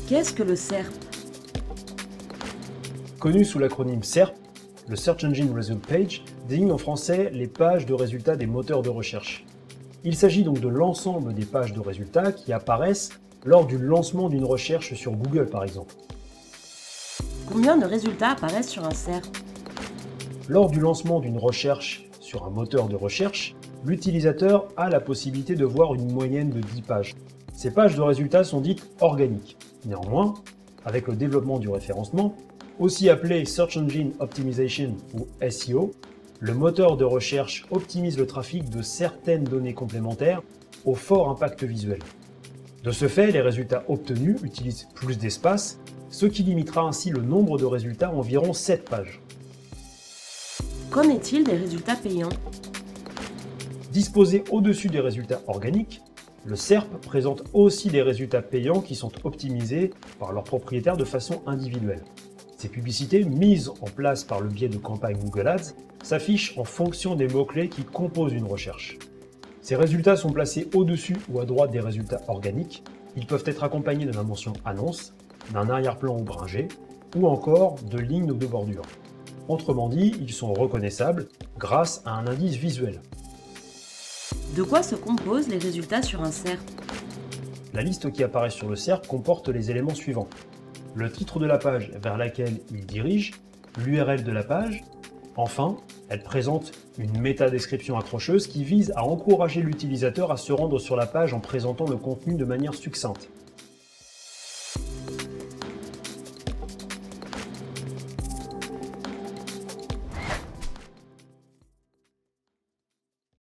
Qu'est-ce que le SERP? Connu sous l'acronyme SERP, le Search Engine Result Page désigne en français les pages de résultats des moteurs de recherche. Il s'agit donc de l'ensemble des pages de résultats qui apparaissent lors du lancement d'une recherche sur Google par exemple. Combien de résultats apparaissent sur un SERP? Lors du lancement d'une recherche sur un moteur de recherche, l'utilisateur a la possibilité de voir une moyenne de 10 pages. Ces pages de résultats sont dites organiques. Néanmoins, avec le développement du référencement, aussi appelé Search Engine Optimization ou SEO, le moteur de recherche optimise le trafic de certaines données complémentaires au fort impact visuel. De ce fait, les résultats obtenus utilisent plus d'espace, ce qui limitera ainsi le nombre de résultats à environ 7 pages. Qu'en est-il des résultats payants? Disposé au-dessus des résultats organiques, le SERP présente aussi des résultats payants qui sont optimisés par leurs propriétaires de façon individuelle. Ces publicités, mises en place par le biais de campagnes Google Ads, s'affichent en fonction des mots-clés qui composent une recherche. Ces résultats sont placés au-dessus ou à droite des résultats organiques. Ils peuvent être accompagnés de la mention annonce, d'un arrière-plan ombragé ou encore de lignes ou de bordures. Autrement dit, ils sont reconnaissables grâce à un indice visuel. De quoi se composent les résultats sur un SERP? La liste qui apparaît sur le SERP comporte les éléments suivants. Le titre de la page vers laquelle il dirige, l'URL de la page. Enfin, elle présente une métadescription accrocheuse qui vise à encourager l'utilisateur à se rendre sur la page en présentant le contenu de manière succincte.